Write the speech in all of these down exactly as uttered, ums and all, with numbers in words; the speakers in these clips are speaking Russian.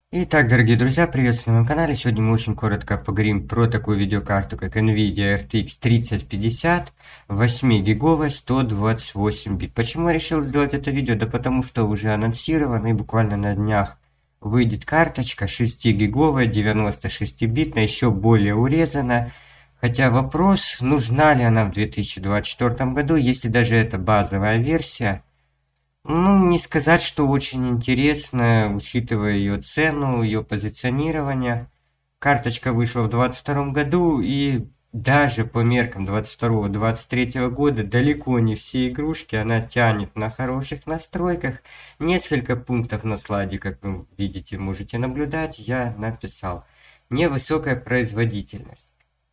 Итак, дорогие друзья, приветствую на моем канале. Сегодня мы очень коротко поговорим про такую видеокарту, как NVIDIA эр ти экс тридцать пятьдесят, восемь гиговая, сто двадцать восемь бит. Почему я решил сделать это видео? Да потому что уже анонсировано и буквально на днях выйдет карточка шесть гиговая, девяносто шесть битная, еще более урезанная. Хотя вопрос, нужна ли она в две тысячи двадцать четвёртом году, если даже это базовая версия. Ну, не сказать, что очень интересно, учитывая ее цену, ее позиционирование. Карточка вышла в двадцать втором году, и даже по меркам двадцать второго — двадцать третьего года далеко не все игрушки она тянет на хороших настройках. Несколько пунктов на слайде, как вы видите, можете наблюдать, я написал. Невысокая производительность.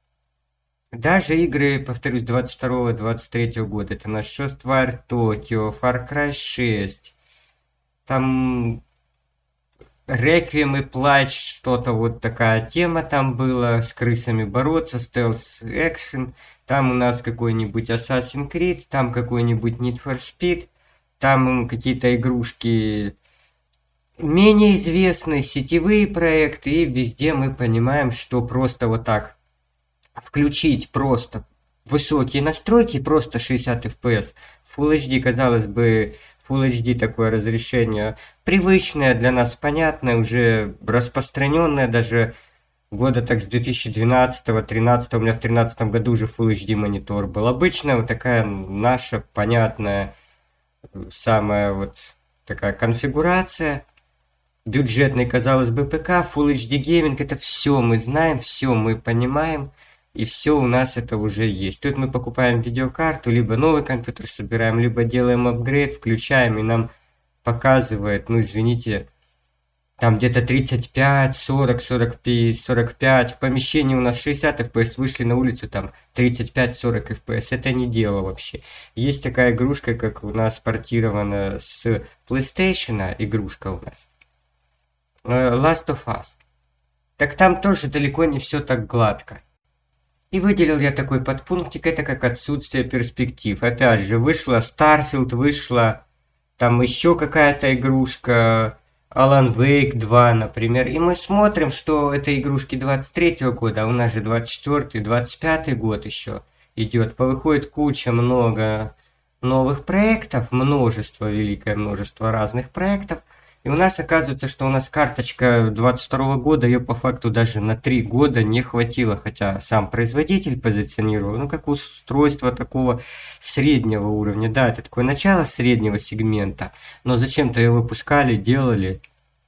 Даже игры, повторюсь, двадцать второго — двадцать третьего года, это наш Ghostwire Tokyo, Far Cry шесть, там Реквием и Плач, что-то вот такая тема там была, с крысами бороться, стелс экшен, там у нас какой-нибудь Assassin's Creed, там какой-нибудь Need for Speed, там какие-то игрушки менее известные, сетевые проекты, и везде мы понимаем, что просто вот так включить просто высокие настройки, просто шестьдесят эф пи эс, Full эйч ди, казалось бы, Full эйч ди такое разрешение, привычное для нас, понятное, уже распространенное, даже года так с две тысячи двенадцатого-тринадцатого, у меня в тринадцатом году уже Full эйч ди монитор был. Обычно вот такая наша понятная, самая вот такая конфигурация. Бюджетный, казалось бы, ПК, Full эйч ди гейминг, это все мы знаем, все мы понимаем, и все у нас это уже есть. Тут мы покупаем видеокарту, либо новый компьютер собираем, либо делаем апгрейд, включаем, и нам показывает, ну извините, там где-то тридцать пять, сорок, сорок пять, сорок пять, в помещении у нас шестьдесят эф пи эс, вышли на улицу, там тридцать пять — сорок эф пи эс, это не дело вообще. Есть такая игрушка, как у нас портирована с PlayStation, игрушка у нас. Last of Us. Так там тоже далеко не все так гладко. И выделил я такой подпунктик, это как отсутствие перспектив. Опять же, вышла Starfield, вышла там еще какая-то игрушка, Alan Wake два, например. И мы смотрим, что это игрушки двадцать третьего года, а у нас же двадцать четвёртый — двадцать пятый год еще идет. Повыходит куча, много новых проектов, множество, великое множество разных проектов. И у нас оказывается, что у нас карточка двадцать второго года, ее по факту даже на три года не хватило, хотя сам производитель позиционировал, ну, как устройство такого среднего уровня. Да, это такое начало среднего сегмента, но зачем-то ее выпускали, делали.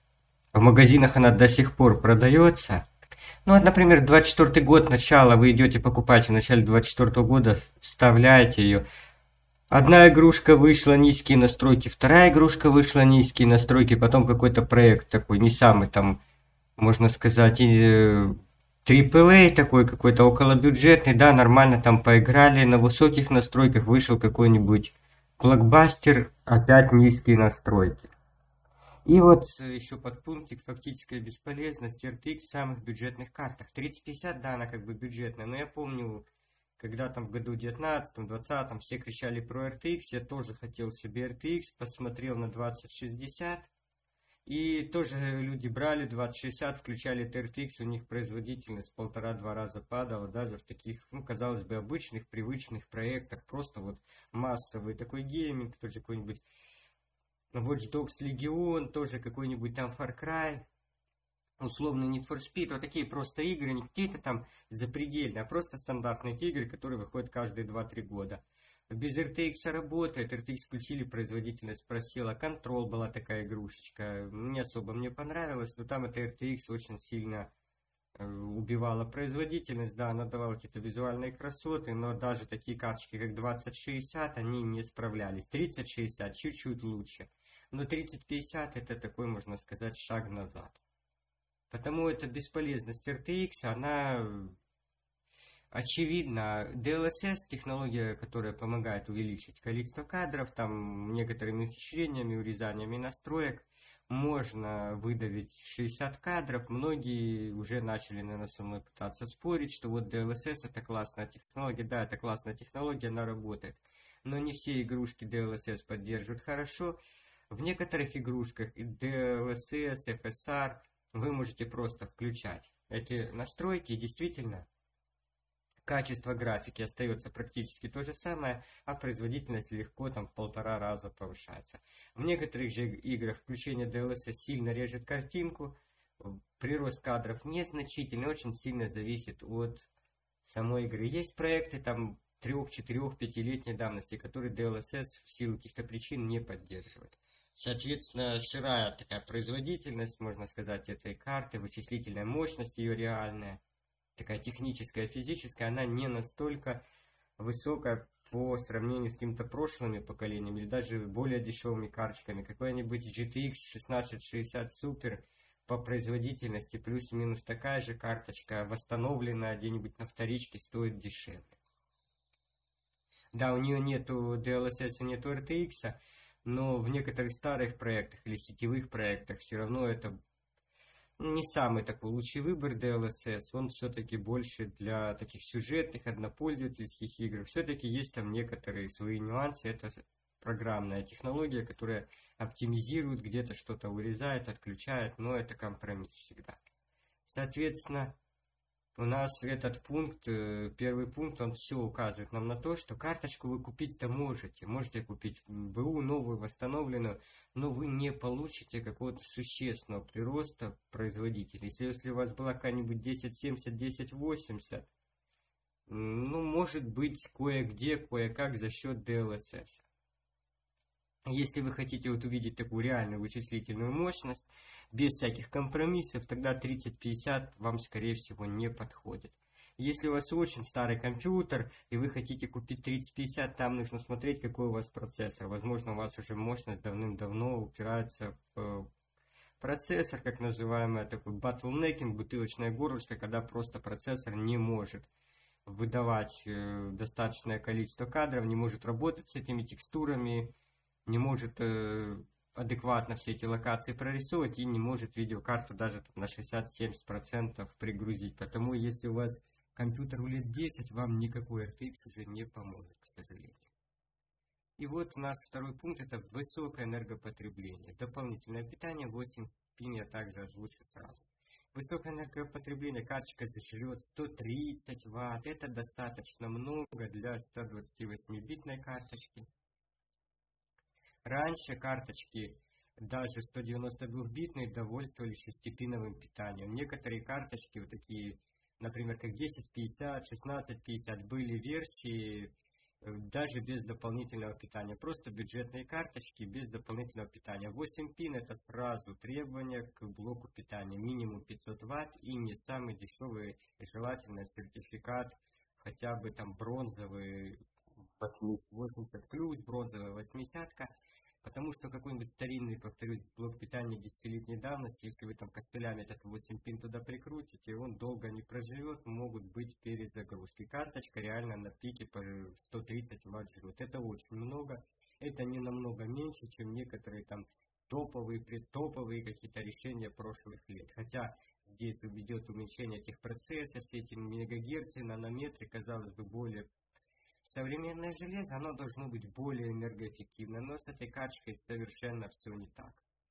В магазинах она до сих пор продается. Ну, вот, например, двадцать четвёртый год, начало, вы идете покупать в начале двадцать четвёртого года, вставляете ее. Одна игрушка вышла, низкие настройки, вторая игрушка вышла, низкие настройки, потом какой-то проект такой, не самый там, можно сказать, трипл эй такой какой-то, околобюджетный, да, нормально там поиграли, на высоких настройках вышел какой-нибудь блокбастер, опять низкие настройки. И вот еще подпунктик: фактическая бесполезность эр ти экс в самых бюджетных картах. тридцать пятьдесят, да, она как бы бюджетная, но я помню, когда там в году девятнадцатом-двадцатом все кричали про эр ти экс, я тоже хотел себе эр ти экс, посмотрел на двадцать шестьдесят, и тоже люди брали двадцать шестьдесят, включали эр ти экс, у них производительность полтора-два раза падала, даже в таких, ну, казалось бы, обычных, привычных проектах, просто вот массовый такой гейминг, тоже какой-нибудь Watch Dogs Legion, тоже какой-нибудь там Far Cry, условный Need for Speed, вот такие просто игры, не какие-то там запредельные, а просто стандартные игры, которые выходят каждые два-три года. Без эр ти экс работает, эр ти экс включили, производительность просела, Control была такая игрушечка, не особо мне понравилась, но там это эр ти экс очень сильно э, убивала производительность, да, она давала какие-то визуальные красоты, но даже такие карточки, как двадцать шестьдесят, они не справлялись. тридцать шестьдесят чуть-чуть лучше, но тридцать пятьдесят это такой, можно сказать, шаг назад. Потому эта бесполезность эр ти экс, она очевидна. ди эл эс эс — технология, которая помогает увеличить количество кадров, там некоторыми ухищрениями, урезаниями настроек можно выдавить шестьдесят кадров. Многие уже начали, наверное, со мной пытаться спорить, что вот ди эл эс эс это классная технология. Да, это классная технология, она работает. Но не все игрушки ди эл эс эс поддерживают хорошо. В некоторых игрушках ди эл эс эс, эф эс ар вы можете просто включать эти настройки, и действительно качество графики остается практически то же самое, а производительность легко там в полтора раза повышается. В некоторых же играх включение ди эл эс эс сильно режет картинку, прирост кадров незначительный, очень сильно зависит от самой игры. Есть проекты там трех, четырех, пятилетней давности, которые ди эл эс эс в силу каких-то причин не поддерживают. Соответственно, сырая такая производительность, можно сказать, этой карты, вычислительная мощность ее реальная, такая техническая, физическая, она не настолько высокая по сравнению с какими-то прошлыми поколениями или даже более дешевыми карточками. Какой-нибудь джи ти экс шестнадцать шестьдесят Super по производительности плюс-минус такая же карточка, восстановленная где-нибудь на вторичке, стоит дешевле. Да, у нее нету ди эл эс эс, нету эр ти экс, но в некоторых старых проектах или сетевых проектах все равно это не самый такой лучший выбор ди эл эс эс. Он все-таки больше для таких сюжетных, однопользовательских игр. Все-таки есть там некоторые свои нюансы. Это программная технология, которая оптимизирует, где-то что-то урезает, отключает, но это компромисс всегда. Соответственно, у нас этот пункт, первый пункт, он все указывает нам на то, что карточку вы купить-то можете. Можете купить БУ новую, восстановленную, но вы не получите какого-то существенного прироста производителей. Если у вас была какая-нибудь десять семьдесят, десять восемьдесят, ну, может быть, кое-где, кое-как за счет ди эл эс эс. Если вы хотите вот увидеть такую реальную вычислительную мощность, без всяких компромиссов, тогда тридцать пятьдесят вам, скорее всего, не подходит. Если у вас очень старый компьютер, и вы хотите купить тридцать пятьдесят, там нужно смотреть, какой у вас процессор. Возможно, у вас уже мощность давным-давно упирается в процессор, как называемый такой bottlenecking, бутылочное горлышко, когда просто процессор не может выдавать достаточное количество кадров, не может работать с этими текстурами, не может э, адекватно все эти локации прорисовывать и не может видеокарту даже там, на шестьдесят-семьдесят процентов пригрузить. Потому если у вас компьютер лет десять, вам никакой эр ти экс уже не поможет, к сожалению. И вот у нас второй пункт, это высокое энергопотребление. Дополнительное питание, восемь пин я также озвучу сразу. Высокое энергопотребление, карточка зажрет сто тридцать ватт, это достаточно много для ста двадцати восьми битной карточки. Раньше карточки, даже сто девяносто двухбитные, довольствовались шестипиновым питанием. Некоторые карточки, вот такие, например, как десять пятьдесят, шестнадцать пятьдесят, были версии даже без дополнительного питания. Просто бюджетные карточки без дополнительного питания. восемь пин это сразу требование к блоку питания. Минимум пятьсот ватт и не самый дешевый и желательно сертификат, хотя бы там бронзовый восемьдесят плюс, бронзовая восьмидесятка, потому что какой-нибудь старинный, повторюсь, блок питания десятилетней давности, если вы там костылями этот восемь пин туда прикрутите, он долго не проживет, могут быть перезагрузки. Карточка реально на пике по сто тридцать ватт жрет. Это очень много, это не намного меньше, чем некоторые там топовые, предтоповые какие-то решения прошлых лет. Хотя здесь идет уменьшение этих процессов, все эти мегагерцы, нанометры, казалось бы, более современное железо, оно должно быть более энергоэффективно, но с этой карточкой совершенно все не так.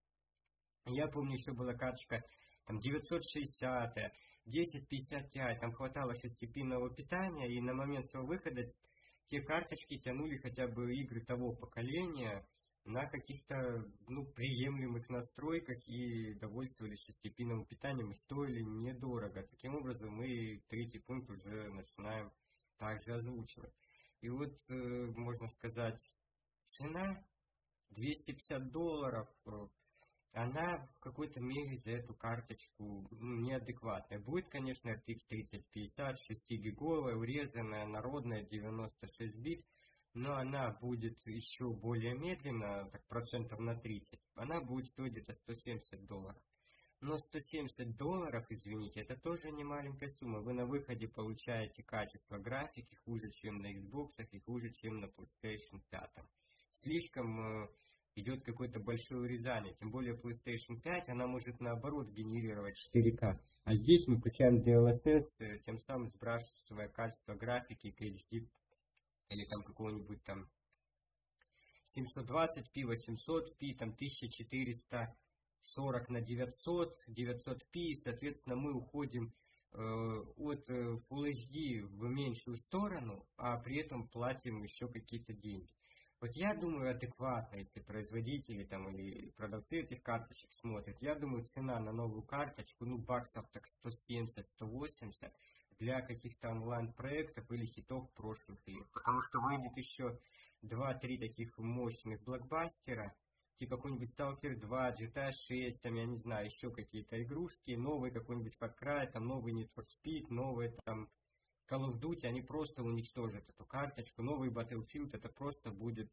Я помню, еще была карточка там, девятьсот шестьдесят, десять пятьдесят Ti, там хватало шестипинного питания, и на момент своего выхода те карточки тянули хотя бы игры того поколения на каких-то ну, приемлемых настройках и довольствовались шестипиновым питанием и стоили недорого. Таким образом, мы третий пункт уже начинаем также озвучивать. И вот, э, можно сказать, цена двести пятьдесят долларов, э, она в какой-то мере за эту карточку ну, неадекватная. Будет, конечно, эр ти экс тридцать пятьдесят, шестигиговая, урезанная, народная, девяносто шесть бит, но она будет еще более медленно, так процентов на тридцать, она будет стоить где-то сто семьдесят долларов. Но сто семьдесят долларов, извините, это тоже не маленькая сумма. Вы на выходе получаете качество графики хуже, чем на Xbox и хуже, чем на PlayStation пять. Слишком э, идет какое-то большое урезание. Тем более PlayStation пять, она может наоборот генерировать четыре ка. А здесь мы включаем ди эл эс эс, э, тем самым сбрасывая качество графики к эйч ди или там какого-нибудь там семьсот двадцать пи, восемьсот пи, там тысяча четыреста сорок на девятьсот, девятьсот пи, соответственно, мы уходим э, от э, Full эйч ди в меньшую сторону, а при этом платим еще какие-то деньги. Вот я думаю, адекватно, если производители там или продавцы этих карточек смотрят, я думаю, цена на новую карточку, ну, баксов так сто семьдесят — сто восемьдесят для каких-то онлайн-проектов или хитов прошлых лет. Потому что выйдет еще два-три таких мощных блокбастера, типа какой-нибудь Сталкер два, джи ти эй шесть, там, я не знаю, еще какие-то игрушки, новый какой-нибудь Far Cry, там, новый Need for Speed, новый там Call of Duty, они просто уничтожат эту карточку. Новый Battlefield, это просто будет,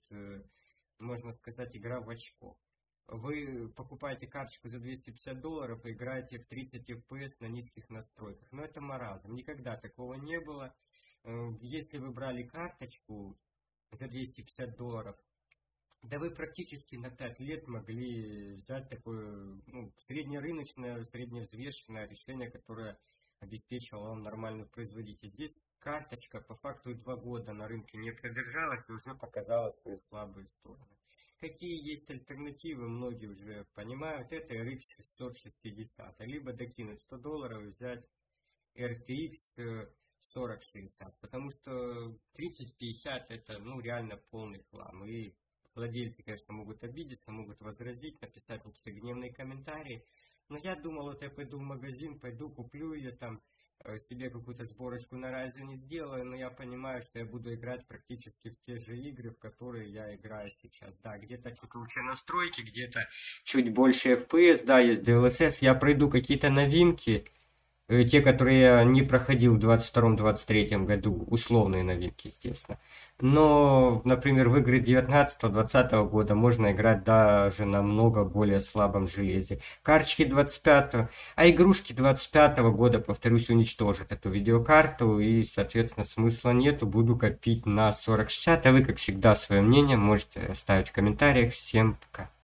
можно сказать, игра в очко. Вы покупаете карточку за двести пятьдесят долларов и играете в тридцать эф пи эс на низких настройках. Но это маразм. Никогда такого не было. Если вы брали карточку за двести пятьдесят долларов, да вы практически на пять лет могли взять такое, ну, среднерыночное, средневзвешенное решение, которое обеспечивало вам нормальную производительность. Здесь карточка по факту два года на рынке не продержалась и уже показала свои слабые стороны. Какие есть альтернативы, многие уже понимают. Это эр икс шестьсот шестьдесят. Либо докинуть сто долларов и взять эр ти икс сорок шестьдесят. Потому что тридцать пятьдесят это, ну, реально полный хлам. И владельцы, конечно, могут обидеться, могут возразить, написать какие-то гневные комментарии. Но я думал, вот я пойду в магазин, пойду куплю ее там, себе какую-то сборочку на Ryzen сделаю, но я понимаю, что я буду играть практически в те же игры, в которые я играю сейчас. Да, где-то чуть лучше настройки, где-то чуть больше эф пи эс, да, есть ди эл эс эс. Я пройду какие-то новинки, те, которые я не проходил в двадцать втором — двадцать третьем году, условные новинки, естественно. Но, например, в игры девятнадцатого — двадцатого года можно играть даже на много более слабом железе. Карточки двадцать пятого, а игрушки двадцать пятого года, повторюсь, уничтожат эту видеокарту, и, соответственно, смысла нету. Буду копить на сорок шестьдесят, а вы, как всегда, свое мнение можете оставить в комментариях. Всем пока.